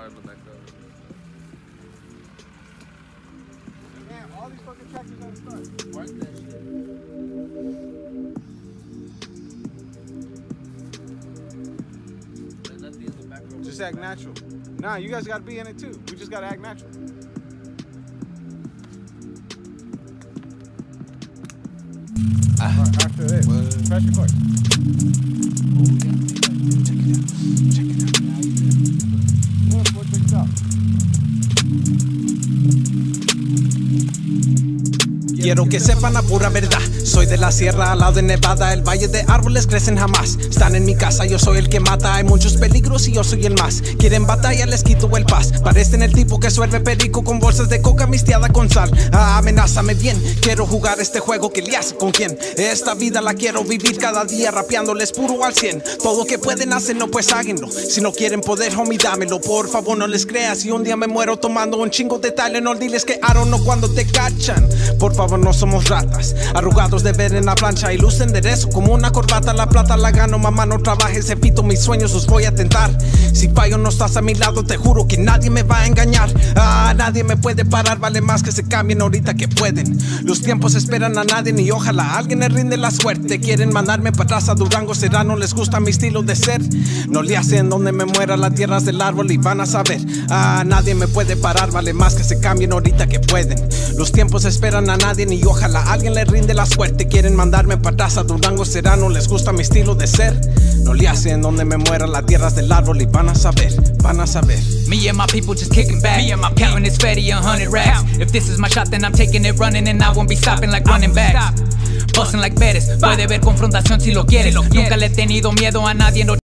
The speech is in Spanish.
in the background. Man, all these fucking tractors gotta start. Work that shit. Let me in the background. Just act natural. Nah, you guys gotta be in it too. We just gotta act natural. After this, press record. Check it out. Look, check it out. Quiero que sepan la pura verdad. Soy de la sierra al lado de Nevada. El valle de árboles crecen jamás. Están en mi casa, yo soy el que mata. Hay muchos peligros y yo soy el más. Quieren batalla, les quito el paz. Parecen el tipo que suelve perico con bolsas de coca mistiada con sal. Amenázame bien, quiero jugar este juego que le hace con quién. Esta vida la quiero vivir cada día rapeándoles puro al 100. Todo que pueden hacerlo pues háganlo. Si no quieren poder, homie, dámelo. Por favor no les creas, si un día me muero tomando un chingo de Tylenol, diles que I don't know cuando te cachan. Por favor no somos ratas, arrugados de ver en la plancha y luz enderezo como una corbata. La plata la gano, mamá, no trabajes, evito mis sueños, os voy a tentar. Si fallo no estás a mi lado, te juro que nadie me va a engañar. Nadie me puede parar, vale más que se cambien ahorita que pueden. Los tiempos esperan a nadie y ojalá alguien le rinde la suerte. Quieren mandarme para atrás a Durango, será, no les gusta mi estilo de ser. No le hacen donde me muera, las tierras del árbol y van a saber. Nadie me puede parar, vale más que se cambien ahorita que pueden. Los tiempos esperan a nadie y ojalá alguien le rinde la suerte. Quieren mandarme para atrás a Durango, será, no les gusta mi estilo de ser. No le hacen donde me muera, las tierras del árbol y van a saber, van a saber. Me and my people just kicking back. Me and my counting this fatty 100 racks. If this is my shot, then I'm taking it running and I won't be stopping like running backs. Busting like Pérez, puede haber confrontación si lo quieres. Nunca le he tenido miedo a nadie. No